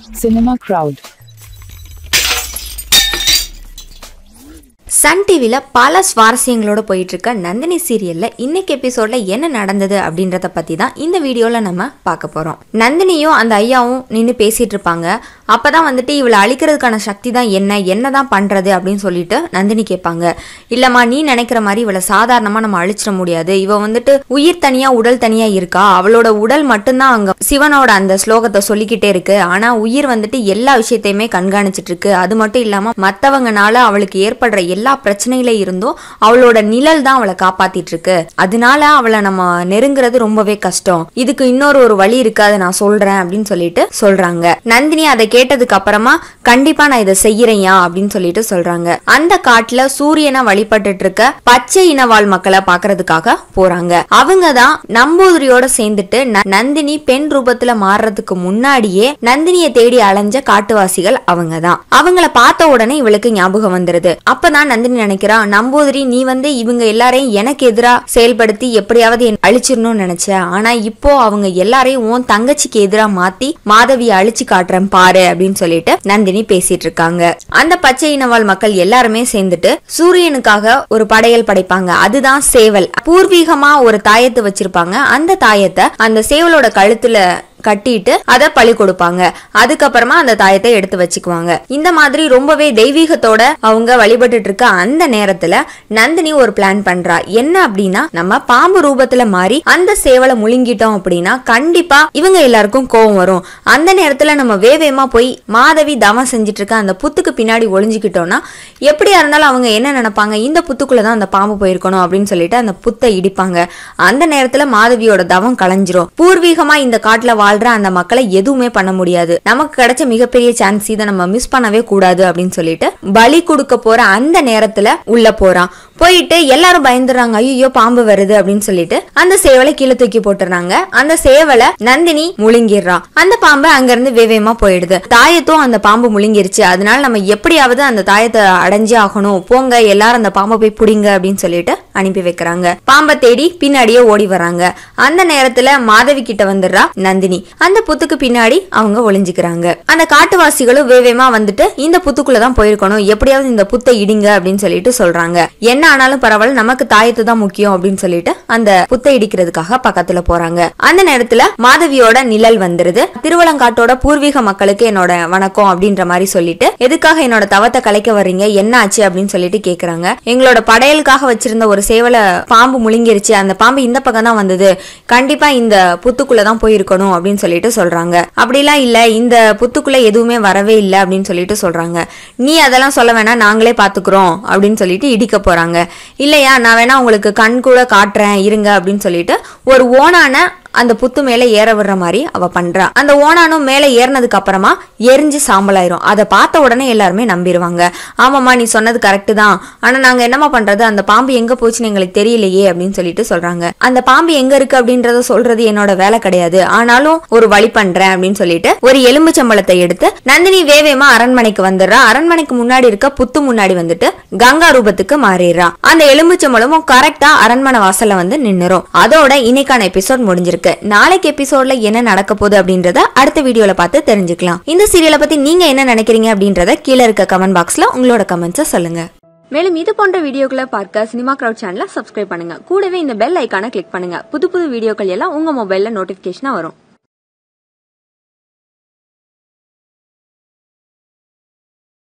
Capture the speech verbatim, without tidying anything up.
Cinema crowd. Sun டிவில பல சுவாரஸ்யங்களோட போயிட்டு இருக்க நந்தினி சீரியல்ல இன்னைக்கு எபிசோட்ல என்ன நடந்தது அப்படின்றத பத்தி தான் இந்த வீடியோல நம்ம பார்க்க போறோம். நந்தினியும் அந்த ஐயாவும் நின்று பேசிட்டு இருப்பாங்க. அப்பதான் வந்துட்டு இவளை அழிக்கிறதுக்கான சக்தி தான் என்ன என்னதான் பண்றது அப்படின்னு சொல்லிட்டு நந்தினி கேட்பாங்க. இல்லம்மா, நீ நினைக்கிற மாதிரி இவளை சாதாரணமா நம்ம அழிச்சிட முடியாது. இவ வந்துட்டு உயிர் தனியா உடல் தனியா இருக்கா. அவளோட உடல் மட்டும்தான் அங்க சிவனோட அந்த ஸ்லோகத்தை சொல்லிக்கிட்டே இருக்கு. ஆனா உயிர் வந்துட்டு எல்லா விஷயத்தையுமே கண்காணிச்சிட்டு இருக்கு. அது மட்டும் இல்லாம மத்தவங்கனால அவளுக்கு ஏற்படுற எல்லா பிரச்சனையில இருந்தும் அவளோட நிழல் தான் அவளை காப்பாத்திட்டு இருக்கு. அதனால அவளை நம்ம நெருங்குறது ரொம்பவே கஷ்டம். இதுக்கு இன்னொரு ஒரு வழி இருக்கு, அதை நான் சொல்றேன் அப்படின்னு சொல்லிட்டு சொல்றாங்க. நந்தினி அதை கேட்டதுக்கு அப்புறமா கண்டிப்பா நான் இதை செய்யறேயா அப்படின்னு சொல்லிட்டு சொல்றாங்க. அந்த காட்டுல சூரியனை வழிபட்டு இருக்க பச்சை இனவாழ் மக்களை பாக்குறதுக்காக போறாங்க. அவங்கதான் நம்பூதிரியோட சேர்ந்துட்டு நந்தினி பெண் ரூபத்துல மாறுறதுக்கு முன்னாடியே நந்தினியை தேடி அலைஞ்ச காட்டுவாசிகள் அவங்கதான். அவங்கள பார்த்த உடனே இவளுக்கு ஞாபகம் வந்துருது. அப்பதான் நந்தினி நினைக்கிறா, நம்பூதிரி நீ வந்து இவங்க எல்லாரையும் எனக்கு எதிரா செயல்படுத்தி எப்படியாவது அழிச்சிடணும்னு நினைச்ச. ஆனா இப்போ அவங்க எல்லாரையும் உன் தங்கச்சிக்கு எதிரா மாத்தி மாதவியை அழிச்சு காட்டுறேன் பாரு அப்படின்னு சொல்லிட்டு நந்தினி பேசிட்டு இருக்காங்க. அந்த பச்சை இனவாழ் மக்கள் எல்லாருமே சேர்ந்துட்டு சூரியனுக்காக ஒரு படையல் படைப்பாங்க. அதுதான் சேவல். பூர்வீகமா ஒரு தாயத்தை வச்சிருப்பாங்க. அந்த தாயத்தை அந்த சேவலோட கழுத்துல கட்டிட்டு அதை பழி கொடுப்பாங்க. அதுக்கப்புறமா அந்த தாயத்தை எடுத்து வச்சுக்குவாங்க. இந்த மாதிரி ரொம்பவே தெய்வீகத்தோட அவங்க வழிபட்டு இருக்க அந்த நேரத்துல நந்தினி ஒரு பிளான் பண்றா. என்ன அப்படின்னா, நம்ம பாம்பு ரூபத்துல மாறி அந்த சேவலை முழுங்கிட்டோம் அப்படின்னா கண்டிப்பா இவங்க எல்லாருக்கும் கோவம் வரும். அந்த நேரத்துல நம்ம வேவேமா போய் மாதவி தவம் செஞ்சிட்டு இருக்க அந்த புத்துக்கு பின்னாடி ஒளிஞ்சுக்கிட்டோம்னா எப்படியா இருந்தாலும் அவங்க என்ன நினைப்பாங்க, இந்த புத்துக்குள்ளதான் அந்த பாம்பு போயிருக்கணும் அப்படின்னு சொல்லிட்டு அந்த புத்தை இடிப்பாங்க. அந்த நேரத்துல மாதவியோட தவம் கலைஞ்சிரும். பூர்வீகமா இந்த காட்டுல வாழ் அந்த மக்களை எதுவுமே பண்ண முடியாது. நமக்கு கிடைச்ச மிகப்பெரிய சான்ஸ், இதை நம்ம மிஸ் பண்ணவே கூடாது அப்படின்னு சொல்லிட்டு பலி கொடுக்க போற அந்த நேரத்துல உள்ள போறான். போயிட்டு எல்லாரும் பயந்துறாங்க. ஐயோ பாம்பு வருது அப்படின்னு சொல்லிட்டு அந்த சேவலை கீழே தூக்கி போட்டுறாங்க. அந்த சேவலை நந்தினி முழுங்கிடுறான். அந்த பாம்பு அங்க இருந்து வேவேமா போயிடுது. தாயத்தும் அந்த பாம்பு முழுங்கிருச்சு. அதனால நம்ம எப்படியாவது அந்த தாயத்தை அடைஞ்சே ஆகணும், போங்க எல்லாரும் அந்த பாம்பை போய் புடிங்க அப்படின்னு சொல்லிட்டு அனுப்பி வைக்கிறாங்க. பாம்பை தேடி பின்னாடியே ஓடி வராங்க. அந்த நேரத்துல மாதவி கிட்ட வந்துடுறா நந்தினி. அந்த புத்துக்கு பின்னாடி அவங்க ஒளிஞ்சுக்கிறாங்க. அந்த காட்டுவாசிகளும் வேவேமா வந்துட்டு இந்த புத்துக்குள்ளதான் போயிருக்கணும், எப்படியாவது இந்த புத்தை இடிங்க அப்படின்னு சொல்லிட்டு சொல்றாங்க. என்ன ஆனாலும் பரவாயில்ல, நமக்கு தாயத்து தான் முக்கியம் அப்படின்னு சொல்லிட்டு அந்த புத்தை இடிக்கிறதுக்காக பக்கத்துல போறாங்க. அந்த நேரத்துல மாதவியோட நிழல் வந்துருது. திருவலங்காட்டோட பூர்வீக மக்களுக்கு என்னோட வணக்கம் அப்படின்ற மாதிரி சொல்லிட்டு, எதுக்காக என்னோட தவத்தை கலைக்க வர்றீங்க, என்ன ஆச்சு அப்படின்னு சொல்லிட்டு கேக்குறாங்க. எங்களோட படையலுக்காக வச்சிருந்த ஒரு சேவலை பாம்பு முழுங்கிருச்சு. அந்த பாம்பு இந்த பக்கம் தான் வந்தது, கண்டிப்பா இந்த புத்துக்குள்ளதான் போயிருக்கணும் அப்படின்னு சொல்லிட்டு சொல்றாங்க. அப்படிலாம் இல்ல, இந்த புத்துக்குள்ள எதுவுமே வரவே இல்லை அப்படின்னு சொல்லிட்டு சொல்றாங்க. நீ அதெல்லாம் சொல்ல வேணா, நாங்களே பாத்துக்கிறோம் அப்படின்னு சொல்லிட்டு இடிக்க போறாங்க. இல்லையா, நான் வேணா உங்களுக்கு கண் கூட காட்டுறேன் இருங்க அப்படின்னு சொல்லிட்டு ஒரு ஓனான அந்த புத்து மேல ஏற விடுற மாதிரி அவ பண்றா. அந்த ஓனானும் மேல ஏறினதுக்கு அப்புறமா எரிஞ்சு சாம்பலாயிரும். அதை பார்த்த உடனே எல்லாருமே நம்பிடுவாங்க. ஆமாமா நீ சொன்னது கரெக்ட் தான், ஆனா நாங்க என்னமா பண்றது, அந்த பாம்பு எங்க போச்சுன்னு எங்களுக்கு தெரியலையே அப்படின்னு சொல்லிட்டு சொல்றாங்க. அந்த பாம்பு எங்க இருக்கு அப்படின்றத சொல்றது என்னோட வேலை கிடையாது, ஆனாலும் ஒரு வழி பண்றேன் அப்படின்னு சொல்லிட்டு ஒரு எலும்பு சம்பளத்தை எடுத்து நந்தினி வேவேமா அரண்மனைக்கு வந்துடுறா. அரண்மனைக்கு முன்னாடி இருக்க புத்து முன்னாடி வந்துட்டு கங்கா ரூபத்துக்கு மாறிடுறா. அந்த எலும்பு சம்பளமும் கரெக்டா அரண்மனை வாசல்ல வந்து நின்னுரும். அதோட இன்னைக்கான எபிசோட் முடிஞ்சிருக்கு. நாளைக்கு எபிசோட்ல என்ன நடக்க போகுது அப்படின்றத அடுத்த வீடியோல பார்த்து தெரிஞ்சுக்கலாம். இந்த சீரியலை பத்தி நீங்க என்ன நினைக்கிறீங்க அப்படின்றத கீழே இருக்க கமெண்ட் பாக்ஸ்ல உங்களோட கமெண்ட்ஸை சொல்லுங்க. மேலும் இது போன்ற வீடியோக்களை பார்க்க சினிமா கிரவுட் சேனலை சப்ஸ்கிரைப் பண்ணுங்க. கூடவே இந்த பெல் ஐக்கானை கிளிக் பண்ணுங்க. புது புது வீடியோக்கள் எல்லாம் உங்க மொபைல்ல நோட்டிபிகேஷனா வரும்.